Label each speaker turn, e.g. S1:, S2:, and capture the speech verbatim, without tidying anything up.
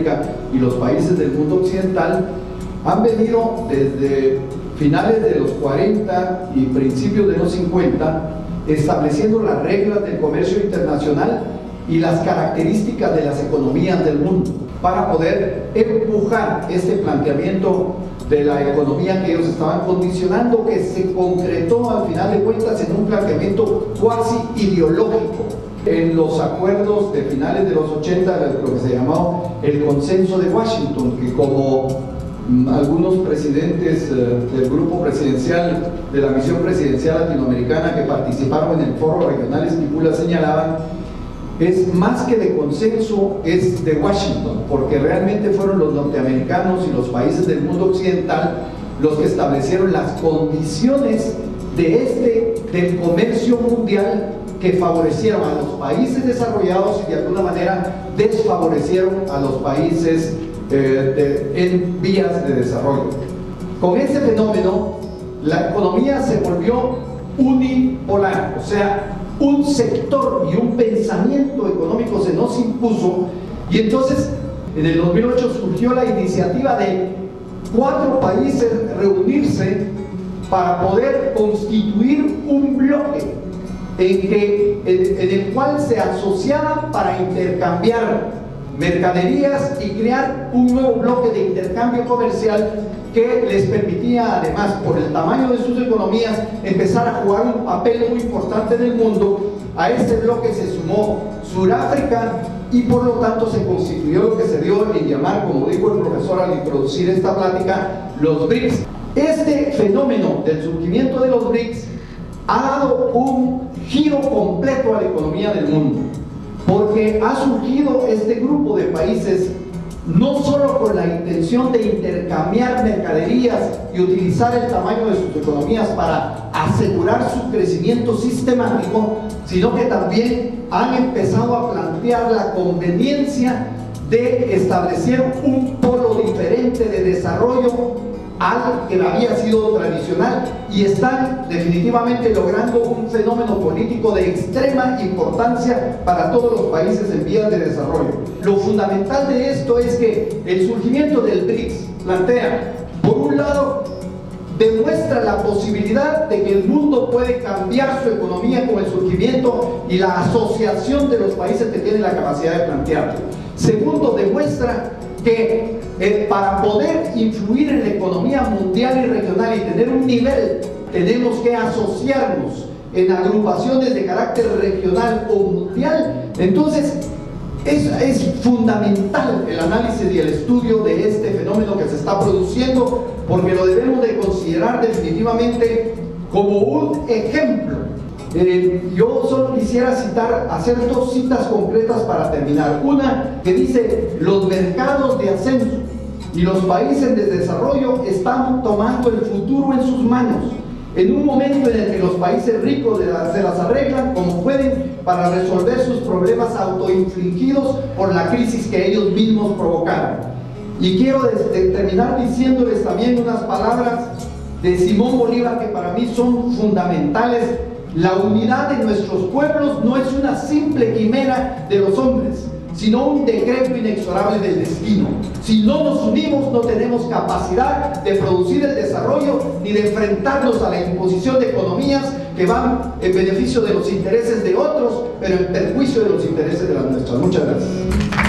S1: Latinoamérica y los países del mundo occidental han venido desde finales de los cuarenta y principios de los cincuenta estableciendo las reglas del comercio internacional y las características de las economías del mundo para poder empujar este planteamiento de la economía que ellos estaban condicionando, que se concretó al final de cuentas en un planteamiento cuasi ideológico en los acuerdos de finales de los ochenta, lo que se llamó el Consenso de Washington, que como algunos presidentes del grupo presidencial de la misión presidencial latinoamericana que participaron en el foro regional Esquipula señalaban, es más que de consenso, es de Washington, porque realmente fueron los norteamericanos y los países del mundo occidental los que establecieron las condiciones de este, del comercio mundial, que favorecieron a los países desarrollados y de alguna manera desfavorecieron a los países eh, de, en vías de desarrollo. Con ese fenómeno, la economía se volvió unipolar, o sea, un sector y un pensamiento económico se nos impuso, y entonces en el dos mil ocho surgió la iniciativa de cuatro países reunirse para poder constituir un bloque en, que, en, en el cual se asociaban para intercambiar mercaderías y crear un nuevo bloque de intercambio comercial que les permitía, además, por el tamaño de sus economías, empezar a jugar un papel muy importante en el mundo. A este bloque se sumó Sudáfrica y por lo tanto se constituyó lo que se dio en llamar, como dijo el profesor al introducir esta plática, los BRICS. Este fenómeno del surgimiento de los BRICS ha dado un giro completo a la economía del mundo, porque ha surgido este grupo de países no solo con la intención de intercambiar mercaderías y utilizar el tamaño de sus economías para asegurar su crecimiento sistemático, sino que también han empezado a plantear la conveniencia de establecer un polo diferente de desarrollo al que había sido tradicional, y están definitivamente logrando un fenómeno político de extrema importancia para todos los países en vías de desarrollo. Lo fundamental de esto es que el surgimiento del BRICS plantea, por un lado, demuestra la posibilidad de que el mundo puede cambiar su economía con el surgimiento y la asociación de los países que tienen la capacidad de plantearlo. Segundo, demuestra que eh, para poder influir en la economía mundial y regional y tener un nivel, tenemos que asociarnos en agrupaciones de carácter regional o mundial. Entonces es, es fundamental el análisis y el estudio de este fenómeno que se está produciendo, porque lo debemos de considerar definitivamente como un ejemplo. Eh, yo solo quisiera citar, hacer dos citas concretas para terminar. Una que dice: los mercados de ascenso y los países de desarrollo están tomando el futuro en sus manos, en un momento en el que los países ricos de la, se las arreglan como pueden para resolver sus problemas autoinfligidos por la crisis que ellos mismos provocaron. Y quiero de, de terminar diciéndoles también unas palabras de Simón Bolívar que para mí son fundamentales. La unidad de nuestros pueblos no es una simple quimera de los hombres, sino un decreto inexorable del destino. Si no nos unimos, no tenemos capacidad de producir el desarrollo ni de enfrentarnos a la imposición de economías que van en beneficio de los intereses de otros, pero en perjuicio de los intereses de las nuestras. Muchas gracias.